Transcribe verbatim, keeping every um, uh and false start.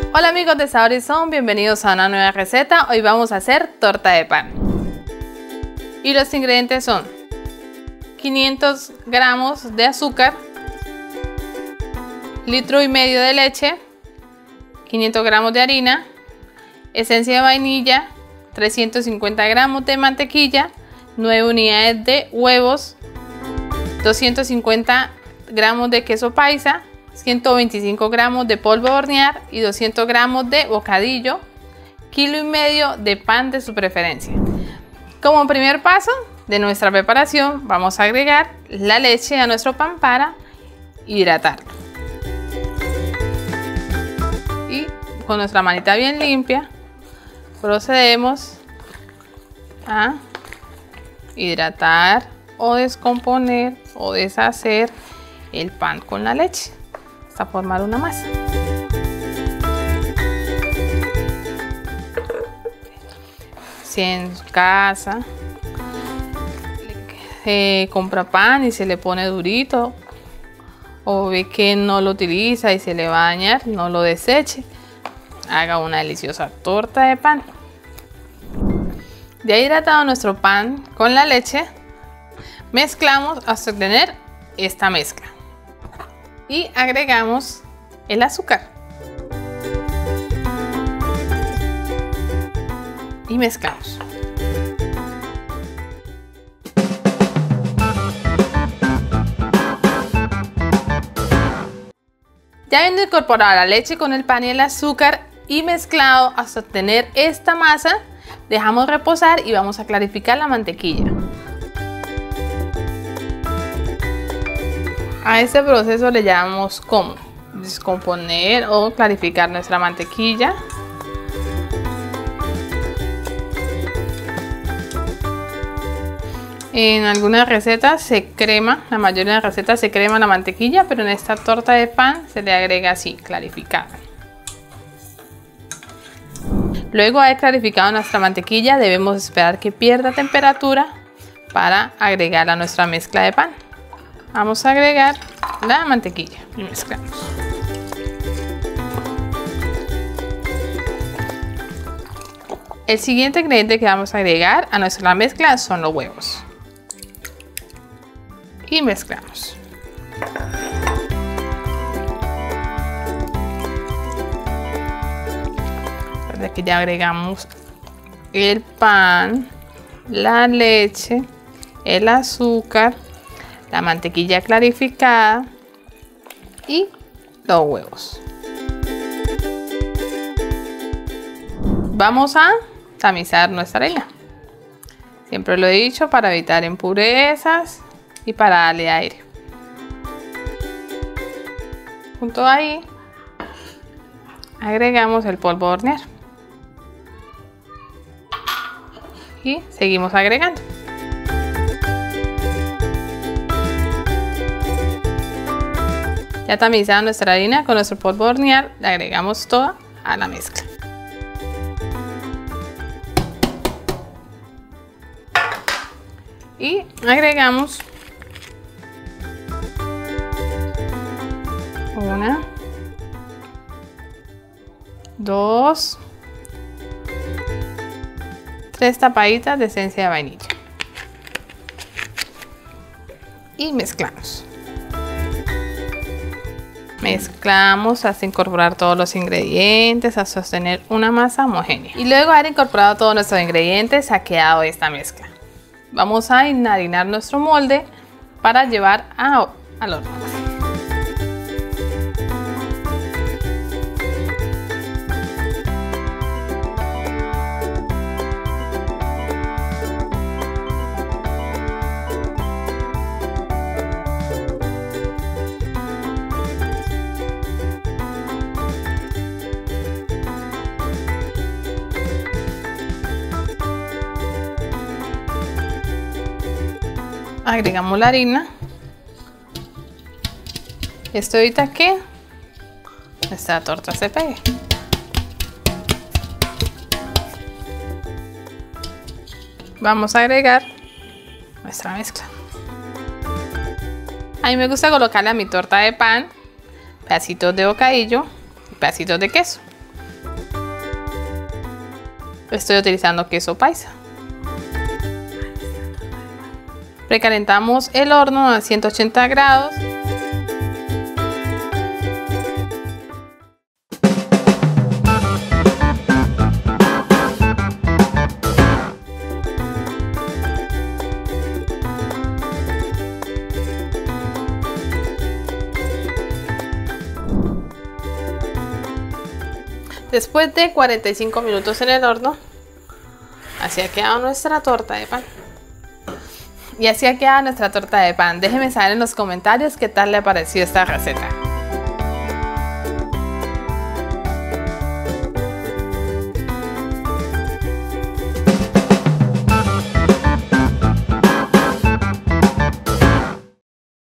Hola amigos de Sabor y Son, bienvenidos a una nueva receta. Hoy vamos a hacer torta de pan. Y los ingredientes son quinientos gramos de azúcar, litro y medio de leche, quinientos gramos de harina, esencia de vainilla, trescientos cincuenta gramos de mantequilla, nueve unidades de huevos, doscientos cincuenta gramos de queso paisa, ciento veinticinco gramos de polvo de hornear y doscientos gramos de bocadillo, kilo y medio de pan de su preferencia. Como primer paso de nuestra preparación vamos a agregar la leche a nuestro pan para hidratarlo. Y con nuestra manita bien limpia procedemos a hidratar o descomponer o deshacer el pan con la leche hasta formar una masa. Si en casa eh, compra pan y se le pone durito o ve que no lo utiliza y se le va a dañar, no lo deseche, haga una deliciosa torta de pan. Ya hidratado nuestro pan con la leche, mezclamos hasta obtener esta mezcla y agregamos el azúcar y mezclamos. Ya habiendo incorporado la leche con el pan y el azúcar y mezclado hasta obtener esta masa, dejamos reposar y vamos a clarificar la mantequilla. A este proceso le llamamos como descomponer o clarificar nuestra mantequilla. En algunas recetas se crema, la mayoría de las recetas se crema la mantequilla, pero en esta torta de pan se le agrega así, clarificada. Luego de haber clarificado nuestra mantequilla, debemos esperar que pierda temperatura para agregar a nuestra mezcla de pan. Vamos a agregar la mantequilla y mezclamos. El siguiente ingrediente que vamos a agregar a nuestra mezcla son los huevos. Y mezclamos. Desde aquí ya agregamos el pan, la leche, el azúcar, la mantequilla clarificada y los huevos. Vamos a tamizar nuestra harina. Siempre lo he dicho, para evitar impurezas y para darle aire. Junto ahí agregamos el polvo de hornear y seguimos agregando. Ya tamizada nuestra harina con nuestro polvo de hornear, le agregamos toda a la mezcla. Y agregamos una, dos, tres tapaditas de esencia de vainilla. Y mezclamos. Mezclamos hasta incorporar todos los ingredientes, hasta sostener una masa homogénea. Y luego de haber incorporado todos nuestros ingredientes, ha quedado esta mezcla. Vamos a enharinar nuestro molde para llevar a, al horno. Agregamos la harina. Esto evita que nuestra torta se pegue. Vamos a agregar nuestra mezcla. A mí me gusta colocarle a mi torta de pan pedacitos de bocadillo y pedacitos de queso. Estoy utilizando queso paisa. Precalentamos el horno a ciento ochenta grados. Después de cuarenta y cinco minutos en el horno, así ha quedado nuestra torta de pan. Y así ha quedado nuestra torta de pan. Déjenme saber en los comentarios qué tal le pareció esta receta.